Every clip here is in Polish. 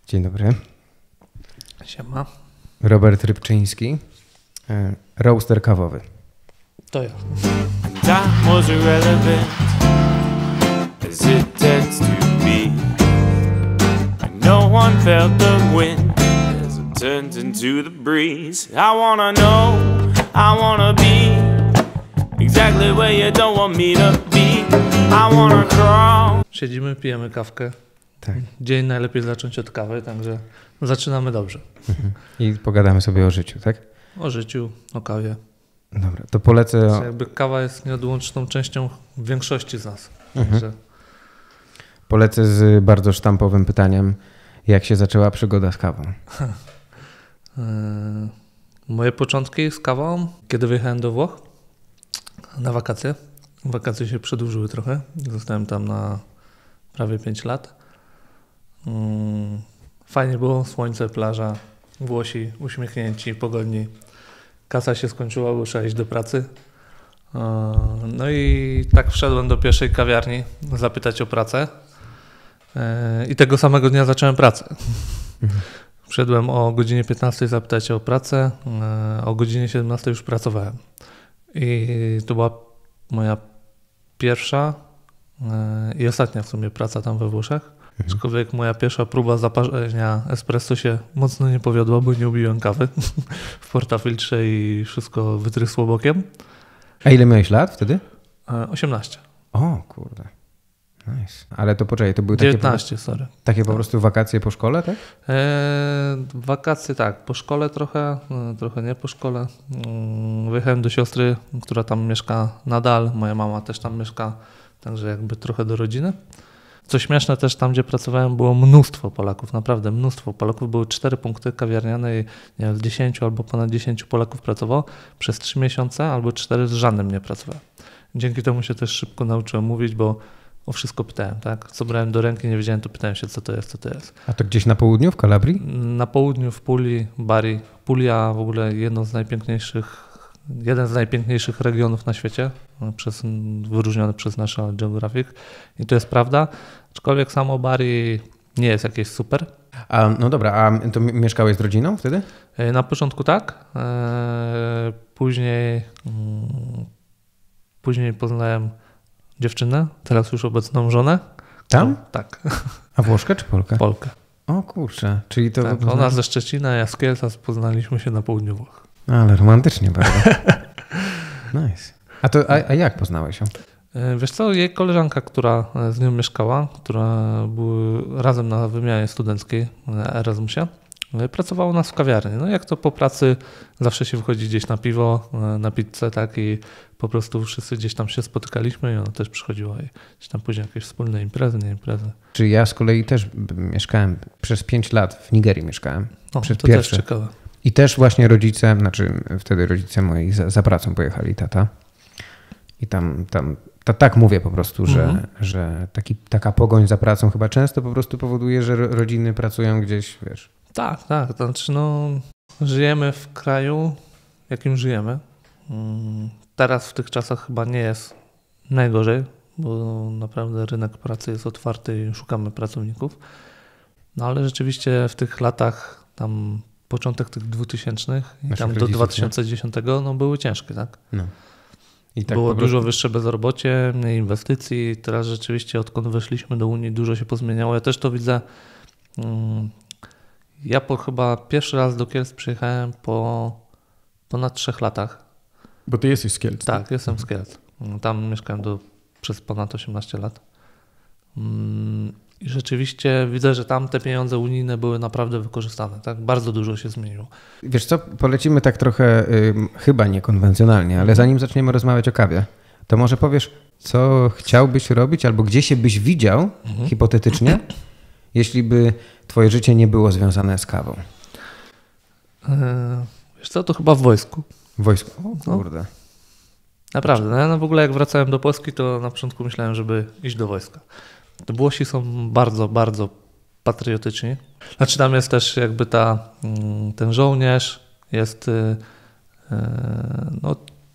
Dzień dobry. Siema. Robert Rybczyński, roaster kawowy. To ja. Time was irrelevant as it tends to be. No one felt the wind as it turned into the breeze. I wanna know, I wanna be exactly where you don't want me to be. I wanna crawl. Siedzimy, pijemy kawkę. Tak. Dzień najlepiej zacząć od kawy, także zaczynamy dobrze. I pogadamy sobie o życiu, tak? O życiu, o kawie. Dobra, to polecę... Jakby kawa jest nieodłączną częścią większości z nas. Także... Polecę z bardzo sztampowym pytaniem. Jak się zaczęła przygoda z kawą? Moje początki z kawą, kiedy wyjechałem do Włoch na wakacje. Wakacje się przedłużyły trochę. Zostałem tam na prawie 5 lat. Fajnie było, słońce, plaża, Włosi uśmiechnięci, pogodni. Kasa się skończyła, bo trzeba iść do pracy. No i tak wszedłem do pierwszej kawiarni zapytać o pracę. I tego samego dnia zacząłem pracę. Wszedłem o godzinie 15 zapytać o pracę, o godzinie 17 już pracowałem. I to była moja pierwsza i ostatnia w sumie praca tam we Włoszech. Aczkolwiek moja pierwsza próba zaparzenia espresso się mocno nie powiodła, bo nie ubiłem kawy w portafiltrze i wszystko wytrysło bokiem. A ile miałeś lat wtedy? 18. O kurde. Nice. Ale to poczekaj, to były 19, sorry. Takie po prostu wakacje po szkole, tak? Wakacje tak, po szkole trochę nie po szkole. Wyjechałem do siostry, która tam mieszka nadal, moja mama też tam mieszka, także jakby trochę do rodziny. Co śmieszne, też tam, gdzie pracowałem, było mnóstwo Polaków, naprawdę mnóstwo Polaków. Były 4 punkty kawiarniane i nie wiem, 10 albo ponad 10 Polaków pracowało. Przez 3 miesiące albo 4 z żadnym nie pracowałem. Dzięki temu się też szybko nauczyłem mówić, bo o wszystko pytałem, tak? Co brałem do ręki, nie wiedziałem, to pytałem się, co to jest. A to gdzieś na południu, w Kalabrii? Na południu, w Puli, Bari. Puglia w ogóle jeden z najpiękniejszych regionów na świecie, wyróżniony przez National Geographic. I to jest prawda, aczkolwiek samo Bari nie jest jakieś super. No dobra, a to mieszkałeś z rodziną wtedy? Na początku tak, później poznałem dziewczynę, teraz już obecną żonę. Tam? Tak. A Włoszkę czy Polkę? Polkę. O kurczę, czyli to... Tak, ona ze Szczecina, ja z Kielca, poznaliśmy się na południu Włoch. Ale romantycznie bardzo. Nice. A jak poznałeś ją? Wiesz co, jej koleżanka, która z nią mieszkała, która były razem na wymianie studenckiej na Erasmusie, pracowała u nas w kawiarni. No jak to po pracy zawsze się wychodzi gdzieś na piwo, na pizzę, tak, i po prostu wszyscy gdzieś tam się spotykaliśmy i ona też przychodziła i gdzieś tam później jakieś wspólne imprezy, nie imprezy. Czy ja z kolei też mieszkałem przez 5 lat w Nigerii mieszkałem. No, przez to pierwsze. też ciekawe. I też właśnie wtedy rodzice moi za pracą pojechali, tata. I tam tak mówię po prostu, że taka pogoń za pracą chyba często po prostu powoduje, że rodziny pracują gdzieś, wiesz. Tak. To znaczy żyjemy w kraju, jakim żyjemy. Teraz w tych czasach chyba nie jest najgorzej, bo naprawdę rynek pracy jest otwarty i szukamy pracowników. No ale rzeczywiście w tych latach, tam początek tych 2000 i tam do 2010 były ciężkie, tak? No. I tak było dużo wyższe bezrobocie, mniej inwestycji. Teraz rzeczywiście odkąd weszliśmy do Unii dużo się pozmieniało. Ja też to widzę. Ja chyba pierwszy raz do Kielc przyjechałem po ponad 3 latach. Bo ty jesteś z Kielc. Tak, jestem z Kielc. Tam mieszkałem przez ponad 18 lat. I rzeczywiście widzę, że tam te pieniądze unijne były naprawdę wykorzystane. Tak? Bardzo dużo się zmieniło. Wiesz co, polecimy tak trochę chyba niekonwencjonalnie, ale zanim zaczniemy rozmawiać o kawie, to może powiesz, co chciałbyś robić albo gdzie się byś widział hipotetycznie, jeśli by twoje życie nie było związane z kawą? Wiesz co, to chyba w wojsku. W wojsku? O kurde. No. Naprawdę. No w ogóle jak wracałem do Polski, to na początku myślałem, żeby iść do wojska. Włosi są bardzo, bardzo patriotyczni. Znaczy tam jest też jakby ten żołnierz jest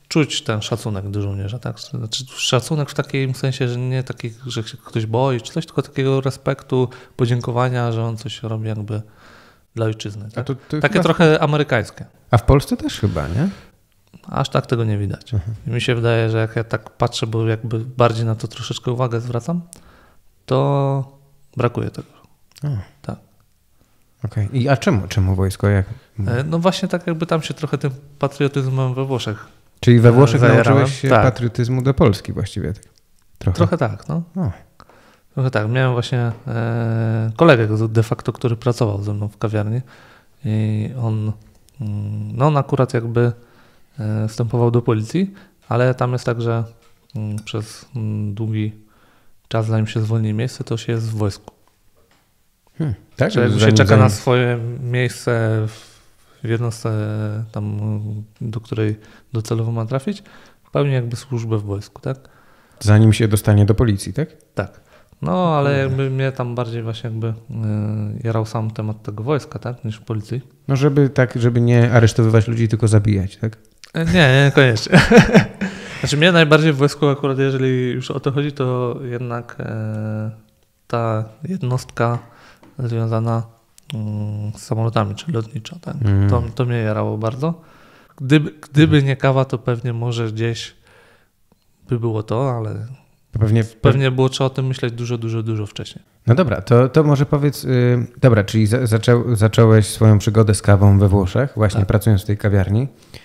czuć ten szacunek do żołnierza, tak? Znaczy szacunek w takim sensie, że nie taki, że się ktoś boi czy coś, tylko takiego respektu, podziękowania, że on coś robi jakby dla ojczyzny. Tak? Takie chyba trochę amerykańskie. A w Polsce też chyba, nie? Aż tak tego nie widać. I mi się wydaje, że jak ja tak patrzę, bo jakby bardziej na to troszeczkę uwagę zwracam, to brakuje tego. Tak. Okej. A czemu wojsko? No właśnie tak jakby tam się trochę tym patriotyzmem we Włoszech. Czyli we Włoszech zajarałem. nauczyłeś się patriotyzmu do Polski właściwie. Trochę tak, no. Trochę tak. Miałem właśnie kolegę de facto, który pracował ze mną w kawiarni i on akurat jakby wstępował do policji, ale tam jest tak, że przez długi czas, zanim się zwolni miejsce, to się jest w wojsku. Tak? Że jakby się czeka na swoje miejsce w jednostce tam, do której docelowo ma trafić, pełni jakby służbę w wojsku, tak? Zanim się dostanie do policji, tak? Tak. No, ale jakby mnie tam bardziej właśnie jakby jarał sam temat tego wojska, tak, niż policji. No żeby nie aresztowywać ludzi, tylko zabijać, tak? Nie, koniecznie. Znaczy mnie najbardziej w wojsku akurat, jeżeli już o to chodzi, to jednak ta jednostka związana z samolotami, czy lotnicza, tak? To mnie jarało bardzo. Gdyby nie kawa, to pewnie może gdzieś by było to, ale pewnie było trzeba o tym myśleć dużo wcześniej. No dobra, to może powiedz, dobra, czyli zacząłeś swoją przygodę z kawą we Włoszech, właśnie pracując w tej kawiarni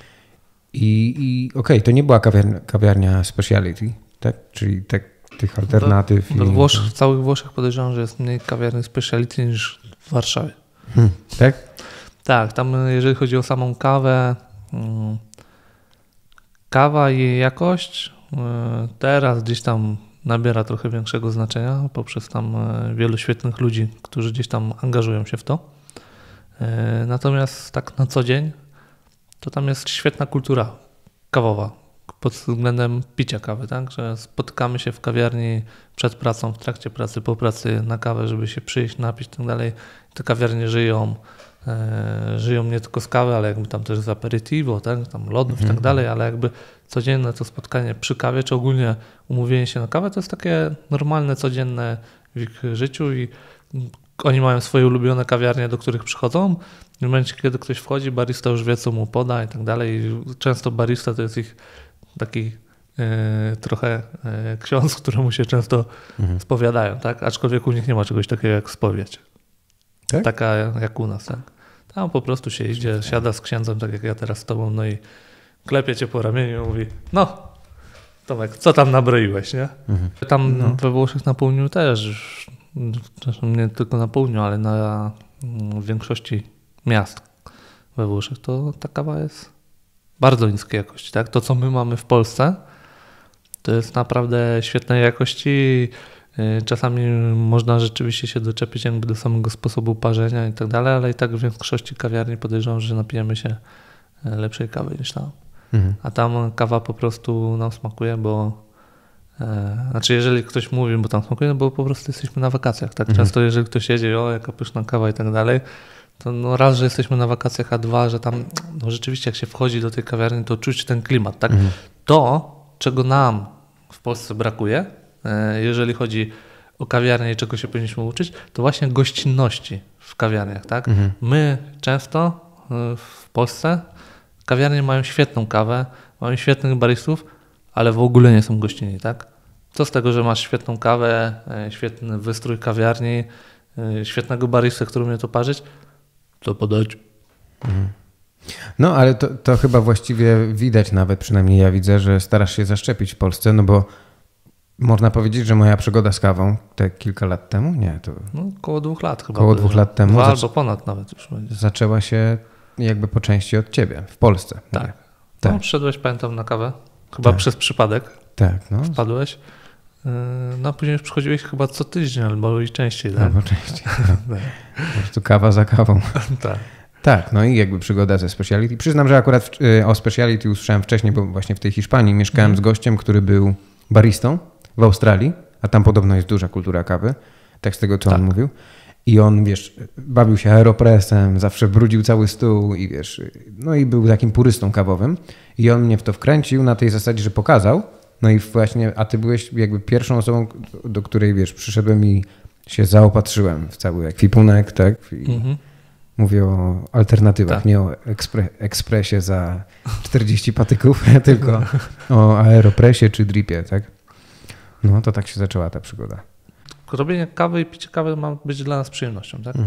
i okej, to nie była kawiarnia speciality, tak? Czyli tych alternatyw. W całych Włoszech podejrzewam, że jest mniej kawiarni speciality niż w Warszawie. Tak? Tak, tam jeżeli chodzi o samą kawę, kawa i jej jakość teraz gdzieś tam nabiera trochę większego znaczenia poprzez tam wielu świetnych ludzi, którzy gdzieś tam angażują się w to. Natomiast tak na co dzień to tam jest świetna kultura kawowa pod względem picia kawy, tak? Że spotykamy się w kawiarni przed pracą, w trakcie pracy, po pracy na kawę, żeby się przyjść, napić i tak dalej. Te kawiarnie żyją nie tylko z kawy, ale jakby tam też z aperitivo, tak? Tam lodów i tak dalej, ale jakby codzienne to spotkanie przy kawie, czy ogólnie umówienie się na kawę, to jest takie normalne, codzienne w ich życiu i oni mają swoje ulubione kawiarnie, do których przychodzą. W momencie, kiedy ktoś wchodzi, barista już wie, co mu poda i tak dalej. Często barista to jest ich taki trochę ksiądz, któremu się często spowiadają, tak? Aczkolwiek u nich nie ma czegoś takiego jak spowiedź. Tak? Taka jak u nas, tak? Tam po prostu się idzie, siada z księdzem, tak jak ja teraz z tobą, no i klepie cię po ramieniu i mówi, no Tomek, co tam nabroiłeś, nie? Tam we Włoszech na południu też, zresztą nie tylko na południu, ale na większości miast we Włoszech, to ta kawa jest bardzo niskiej jakości, tak? To, co my mamy w Polsce, to jest naprawdę świetnej jakości. Czasami można rzeczywiście się doczepić jakby do samego sposobu parzenia i tak dalej, ale i tak w większości kawiarni podejrzewam, że napijemy się lepszej kawy niż tam. A tam kawa po prostu nam smakuje, bo znaczy jeżeli ktoś mówi, bo tam smakuje, no bo po prostu jesteśmy na wakacjach, tak? Często jeżeli ktoś jedzie, jaka pyszna kawa i tak dalej, to no raz, że jesteśmy na wakacjach, a dwa, że tam no rzeczywiście jak się wchodzi do tej kawiarni, to czuć ten klimat, tak? To, czego nam w Polsce brakuje, jeżeli chodzi o kawiarnię i czego się powinniśmy uczyć, to właśnie gościnności w kawiarniach, tak? My często w Polsce kawiarnie mają świetną kawę, mają świetnych baristów, ale w ogóle nie są gościnni, tak? Co z tego, że masz świetną kawę, świetny wystrój kawiarni, świetnego baristę, który umie to parzyć, to podać. No, ale to chyba właściwie widać nawet, przynajmniej ja widzę, że starasz się zaszczepić w Polsce, no bo można powiedzieć, że moja przygoda z kawą te kilka lat temu, nie, to... No, około 2 lat chyba. Około 2 lat temu. 2 albo ponad nawet już będzie. Zaczęła się jakby po części od ciebie, w Polsce. Tak. No, przyszedłeś, pamiętam, na kawę, chyba przez przypadek. Tak, no. Wpadłeś. No, a później już przychodziłeś chyba co tydzień, albo i częściej, tak? Albo częściej, tak. Po prostu kawa za kawą. Tak. Tak, no i jakby przygoda ze speciality. Przyznam, że akurat o speciality usłyszałem wcześniej, bo właśnie w tej Hiszpanii mieszkałem z gościem, który był baristą w Australii, a tam podobno jest duża kultura kawy, tak z tego, co on mówił. I on, wiesz, bawił się aeropressem, zawsze brudził cały stół i wiesz, no i był takim purystą kawowym. I on mnie w to wkręcił na tej zasadzie, że pokazał. No i właśnie, a ty byłeś jakby pierwszą osobą, do której, wiesz, przyszedłem i się zaopatrzyłem w cały ekwipunek, tak? I mówię o alternatywach, tak. Nie o ekspresie za 40 patyków, tylko o aeropresie czy dripie, tak? No to tak się zaczęła ta przygoda. Robienie kawy i picie kawy ma być dla nas przyjemnością, tak?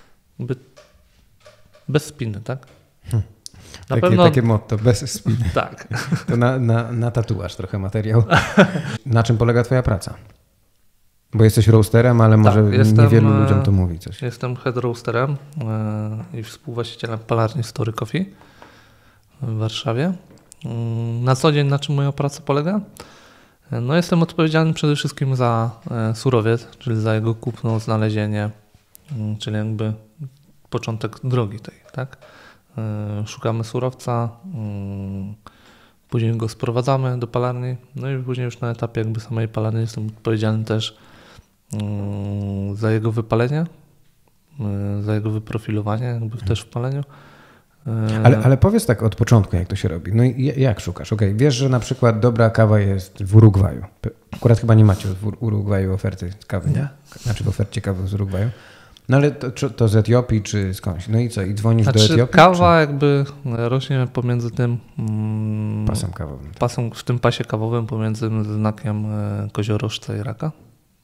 Bez spiny, tak? Na pewno... Takie motto, bez spiny. Tak. To na tatuaż trochę materiał. Na czym polega twoja praca? Bo jesteś roasterem, ale może niewielu ludziom to mówi coś. Jestem head roasterem i współwłaścicielem palarni Story Coffee w Warszawie. Na co dzień na czym moja praca polega? No jestem odpowiedzialny przede wszystkim za surowiec, czyli za jego kupno, znalezienie, czyli jakby początek drogi tej, tak? Szukamy surowca, później go sprowadzamy do palarni, no i później już na etapie jakby samej palarni jestem odpowiedzialny też za jego wypalenie, za jego wyprofilowanie jakby też w paleniu. Ale powiedz tak od początku, jak to się robi. No i jak szukasz? Okej, wiesz, że na przykład dobra kawa jest w Urugwaju. Akurat chyba nie macie w Urugwaju oferty kawy, nie? Znaczy w ofercie kawy z Urugwaju. No ale to z Etiopii czy skądś? No i co? I dzwonisz do Etiopii? Kawa jakby rośnie pomiędzy tym pasem kawowym. W tym pasie kawowym pomiędzy znakiem koziorożca i raka.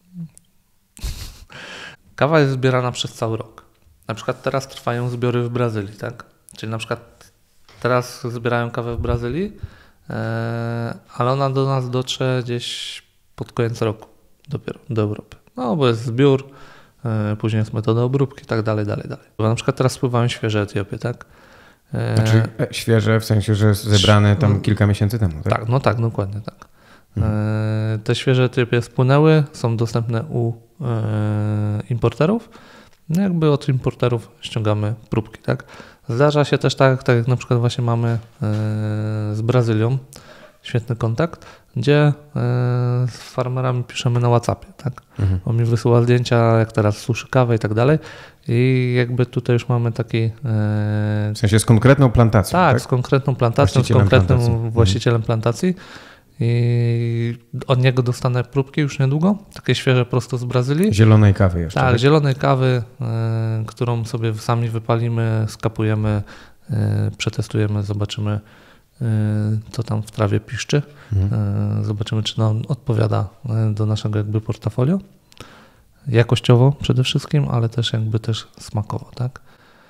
Kawa jest zbierana przez cały rok. Na przykład teraz trwają zbiory w Brazylii, tak? Czyli na przykład teraz zbierają kawę w Brazylii, ale ona do nas dotrze gdzieś pod koniec roku dopiero do Europy. No bo jest zbiór, później jest metoda obróbki i tak dalej. Bo na przykład teraz spływają świeże Etiopie, tak? Znaczy świeże w sensie, że zebrane tam kilka miesięcy temu, tak? Tak, no tak, dokładnie tak. Te świeże Etiopie spłynęły, są dostępne u importerów. No jakby od importerów ściągamy próbki, tak? Zdarza się też tak jak na przykład właśnie mamy z Brazylią świetny kontakt, gdzie z farmerami piszemy na WhatsAppie, tak? On mi wysyła zdjęcia, jak teraz suszy kawę i tak dalej i jakby tutaj już mamy taki... W sensie z konkretną plantacją, tak? Z konkretną plantacją, z konkretnym właścicielem plantacji. I od niego dostanę próbki już niedługo, takie świeże prosto z Brazylii. Zielonej kawy jeszcze. Tak, zielonej kawy, którą sobie sami wypalimy, skapujemy, przetestujemy, zobaczymy co tam w trawie piszczy. Zobaczymy, czy nam odpowiada do naszego jakby portfolio. Jakościowo przede wszystkim, ale też jakby też smakowo, tak?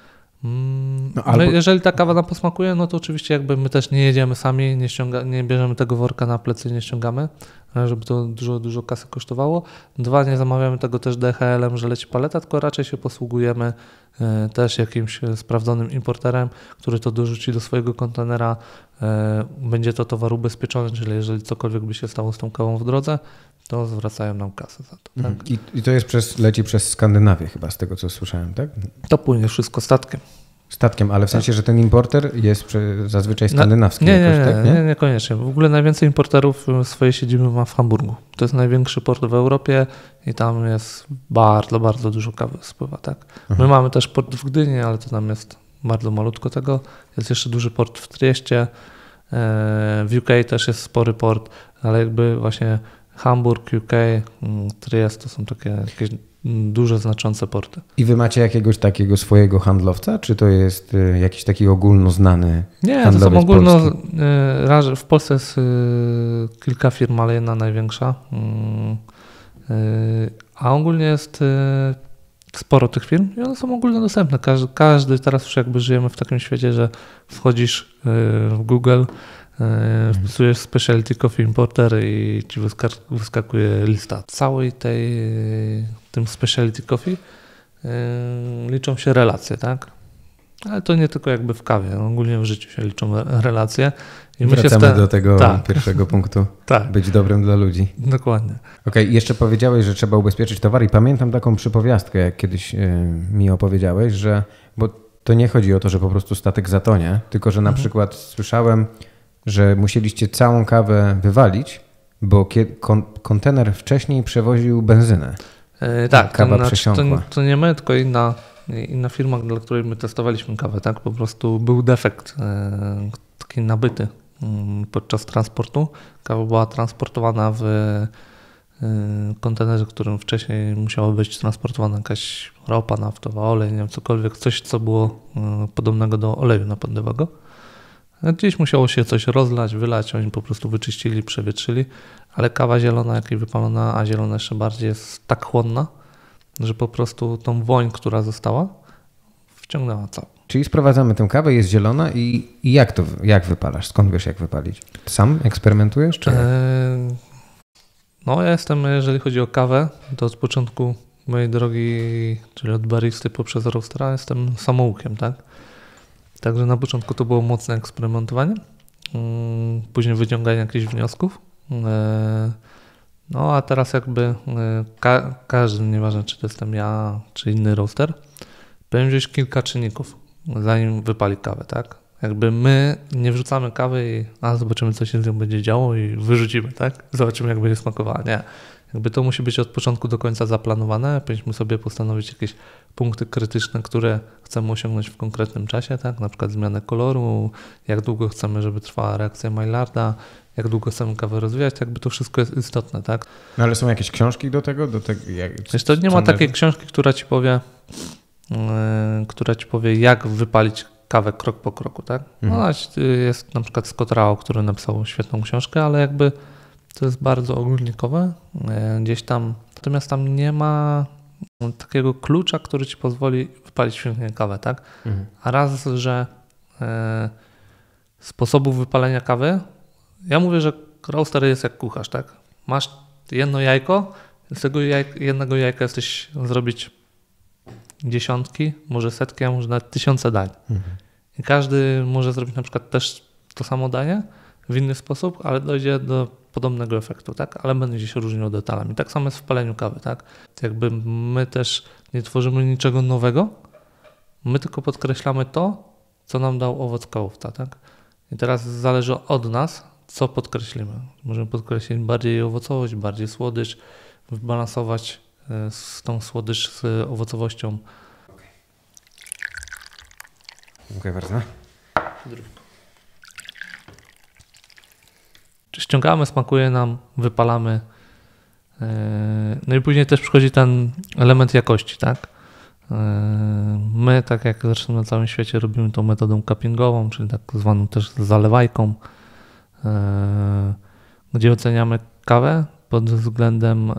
No, jeżeli ta kawa nam posmakuje, no to oczywiście jakby my też nie jedziemy sami, nie bierzemy tego worka na plecy, nie ściągamy, żeby to dużo kasy kosztowało. 2, nie zamawiamy tego też DHL-em, że leci paleta, tylko raczej się posługujemy też jakimś sprawdzonym importerem, który to dorzuci do swojego kontenera. Będzie to towar ubezpieczony, czyli jeżeli cokolwiek by się stało z tą kawą w drodze, to zwracają nam kasę za to. Tak? I to leci przez Skandynawię chyba, z tego co słyszałem, tak? To płynie wszystko statkiem. Statkiem, ale w sensie, że ten importer jest zazwyczaj skandynawski. Nie, niekoniecznie. W ogóle najwięcej importerów swoje siedziby ma w Hamburgu. To jest największy port w Europie i tam jest bardzo dużo kawy spływa. Tak? My mamy też port w Gdyni, ale to tam jest bardzo malutko tego. Jest jeszcze duży port w Trieście. W UK też jest spory port, ale jakby właśnie Hamburg, UK, Triest to są takie jakieś duże, znaczące porty. I wy macie jakiegoś takiego swojego handlowca, czy to jest jakiś taki ogólnoznany handlowiec? Nie, to są w Polsce jest kilka firm, ale jedna największa. A ogólnie jest sporo tych firm i one są ogólnodostępne. Każdy teraz już jakby żyjemy w takim świecie, że wchodzisz w Google, wpisujesz Specialty Coffee Importer i ci wyskakuje lista całej tym Specialty Coffee. Liczą się relacje, tak? Ale to nie tylko jakby w kawie, ogólnie w życiu się liczą relacje. I wracamy do tego pierwszego punktu. Tak. Być dobrym dla ludzi. Dokładnie. Okej, jeszcze powiedziałeś, że trzeba ubezpieczyć towar i pamiętam taką przypowiastkę, jak kiedyś mi opowiedziałeś, że bo to nie chodzi o to, że po prostu statek zatonie, tylko że na przykład słyszałem, że musieliście całą kawę wywalić, bo kontener wcześniej przewoził benzynę. Tak, kawa przesiąkła. To nie my, tylko inna firma, dla której my testowaliśmy kawę, tak? Po prostu był defekt taki nabyty podczas transportu. Kawa była transportowana w kontenerze, w którym wcześniej musiała być transportowana jakaś ropa naftowa, olej, nie wiem, cokolwiek, coś, co było podobnego do oleju napędowego. Gdzieś musiało się coś rozlać, wylać, oni po prostu wyczyścili, przewietrzyli, ale kawa zielona, jak i wypalona, a zielona jeszcze bardziej, jest tak chłonna, że po prostu tą woń, która została, wciągnęła całą. Czyli sprowadzamy tę kawę, jest zielona i jak wypalasz? Skąd wiesz, jak wypalić? Sam eksperymentujesz? Czy No ja jestem, jeżeli chodzi o kawę, to od początku mojej drogi, czyli od baristy poprzez roastera, jestem samoukiem, tak? Także na początku to było mocne eksperymentowanie, później wyciąganie jakichś wniosków. No a teraz jakby każdy, nieważne czy to jestem ja, czy inny roaster, powinien wziąć kilka czynników, zanim wypali kawę, tak? Jakby my nie wrzucamy kawy i zobaczymy, co się z nią będzie działo i wyrzucimy, tak? Zobaczymy, jak będzie smakowała. Nie. Jakby to musi być od początku do końca zaplanowane. Powinniśmy sobie postanowić jakieś punkty krytyczne, które chcemy osiągnąć w konkretnym czasie, tak? Na przykład zmianę koloru, jak długo chcemy, żeby trwała reakcja Maillarda, jak długo chcemy kawę rozwijać, jakby to wszystko jest istotne, tak? No ale są jakieś książki do tego? Wiesz, to nie ma takiej książki, która ci powie, jak wypalić kawę krok po kroku, tak? No, jest na przykład Scott Rao, który napisał świetną książkę, ale jakby to jest bardzo ogólnikowe gdzieś tam, natomiast tam nie ma takiego klucza, który ci pozwoli wypalić świetnie kawę, tak? A raz, że sposobów wypalenia kawy, ja mówię, że roaster jest jak kucharz, tak? Masz jedno jajko, z tego jednego jajka jesteś zrobić dziesiątki, może setki, a może nawet tysiące dań. I każdy może zrobić na przykład też to samo danie w inny sposób, ale dojdzie do podobnego efektu, tak? Ale będzie się różniło detalami. Tak samo jest w paleniu kawy, tak? Jakby my też nie tworzymy niczego nowego, my tylko podkreślamy to, co nam dał owoc kałowca, tak? I teraz zależy od nas, co podkreślimy. Możemy podkreślić bardziej owocowość, bardziej słodycz, wybalansować z tą słodycz z owocowością. Dziękuję bardzo. Ściągamy, smakuje nam, wypalamy. No i później też przychodzi ten element jakości, tak? My, tak jak zresztą na całym świecie, robimy tą metodą cuppingową, czyli tak zwaną też zalewajką, gdzie oceniamy kawę pod względem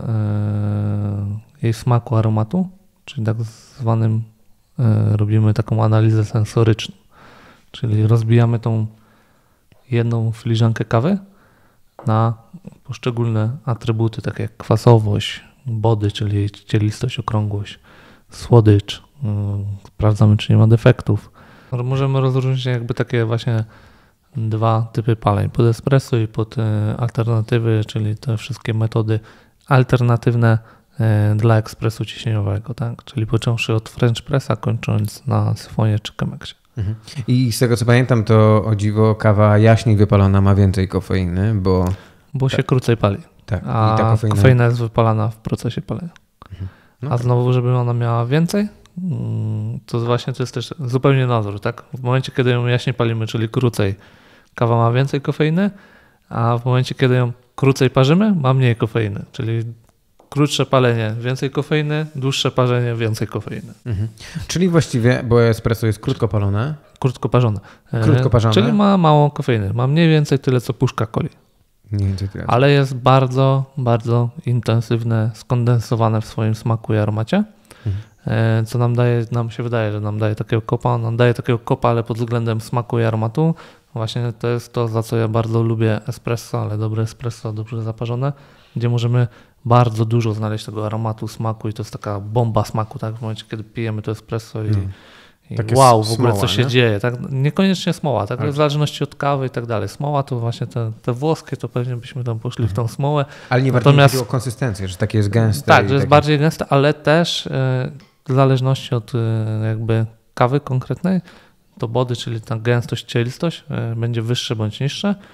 jej smaku, aromatu, czyli tak zwanym robimy taką analizę sensoryczną, czyli rozbijamy tą jedną filiżankę kawy na poszczególne atrybuty, takie jak kwasowość, body, czyli cielistość, okrągłość, słodycz, sprawdzamy, czy nie ma defektów. Możemy rozróżnić jakby takie właśnie dwa typy paleń, pod espresso i pod alternatywy, czyli te wszystkie metody alternatywne dla ekspresu ciśnieniowego, tak? Czyli począwszy od French Pressa, kończąc na syfonie czy Chemexie. I z tego co pamiętam, to o dziwo kawa jaśniej wypalona ma więcej kofeiny, bo się krócej pali. Tak. A i ta kofeina jest wypalana w procesie palenia. No a znowu, żeby ona miała więcej, to właśnie to jest też zupełnie nadzór, tak? W momencie, kiedy ją jaśniej palimy, czyli krócej, kawa ma więcej kofeiny, a w momencie, kiedy ją krócej parzymy, ma mniej kofeiny, czyli krótsze palenie, więcej kofeiny, dłuższe parzenie, więcej kofeiny. Czyli właściwie, bo espresso jest krótko palone. Krótko parzone. Krótko Czyli ma mało kofeiny. Ma mniej więcej tyle, co puszka coli. Mniej więcej tyle. Ale jest bardzo, bardzo intensywne, skondensowane w swoim smaku i aromacie, co nam się wydaje, że nam daje takiego kopa. Nam daje takiego kopa, ale pod względem smaku i aromatu. Właśnie to jest to, za co ja bardzo lubię espresso, ale dobre espresso, dobrze zaparzone, gdzie możemy bardzo dużo znaleźć tego aromatu, smaku i to jest taka bomba smaku, tak? W momencie, kiedy pijemy to espresso i wow, w ogóle smoła, co się dzieje, tak? Niekoniecznie smoła, tak? Ale W zależności od kawy i tak dalej. Smoła to właśnie te włoskie, to pewnie byśmy tam poszli w tą smołę. Ale nie bardziej chodzi o konsystencję, że takie jest gęste. Tak, że jest bardziej gęste, ale też w zależności od jakby kawy konkretnej, to body, czyli ta gęstość, cielistość będzie wyższe bądź niższe.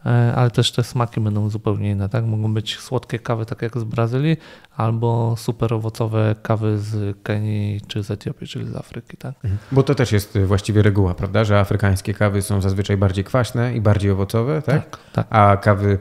ale też te smaki będą zupełnie inne, tak? Mogą być słodkie kawy, tak jak z Brazylii, albo super owocowe kawy z Kenii czy z Etiopii, czyli z Afryki, tak? Bo to też jest właściwie reguła, prawda, że afrykańskie kawy są zazwyczaj bardziej kwaśne i bardziej owocowe, tak? Tak. A kawy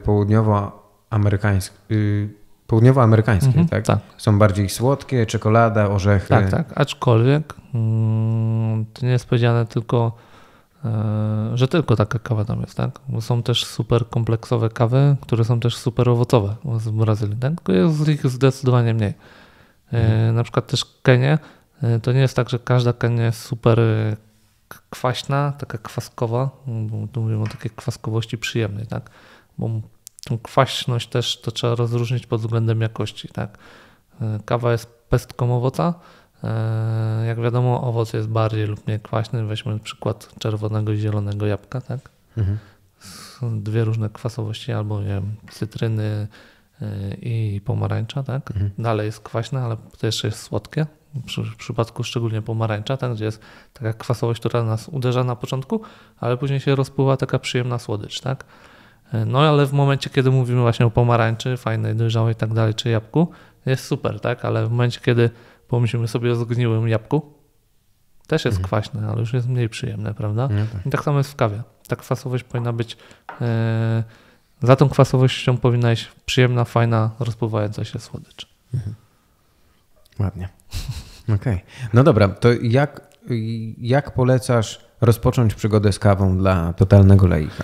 południowoamerykańskie, tak? Tak. Są bardziej słodkie, czekolada, orzechy. Tak. Aczkolwiek to nie jest powiedziane tylko, że tylko taka kawa tam jest, tak? Bo są też super kompleksowe kawy, które są też super owocowe z Brazylii, tak? Tylko jest ich zdecydowanie mniej. Na przykład też Kenia, to nie jest tak, że każda Kenia jest super kwaśna, taka kwaskowa, bo tu mówimy o takiej kwaskowości przyjemnej, tak? Bo tą kwaśność też to trzeba rozróżnić pod względem jakości, tak? Kawa jest pestką owoca. Jak wiadomo, owoc jest bardziej lub mniej kwaśny. Weźmy przykład czerwonego i zielonego jabłka, tak? Są dwie różne kwasowości, albo nie wiem, cytryny i pomarańcza, tak? Dalej jest kwaśne, ale to jeszcze jest słodkie. W przypadku szczególnie pomarańcza, tak? Gdzie jest taka kwasowość, która nas uderza na początku, ale później się rozpływa taka przyjemna słodycz, tak? No ale w momencie, kiedy mówimy właśnie o pomarańczy, fajnej, dojrzałej i tak dalej, czy jabłku, jest super, tak? Ale w momencie, kiedy pomyślimy sobie o zgniłym jabłku, też jest kwaśne, ale już jest mniej przyjemne, prawda? I tak samo jest w kawie. Ta kwasowość powinna być, za tą kwasowością powinna iść przyjemna, fajna, rozpływająca się słodycz. Ładnie. Okej. No dobra, to jak polecasz rozpocząć przygodę z kawą dla totalnego laika?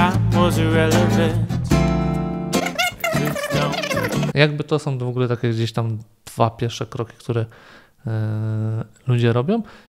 Jakby to są w ogóle takie gdzieś tam 2 pierwsze kroki, które ludzie robią.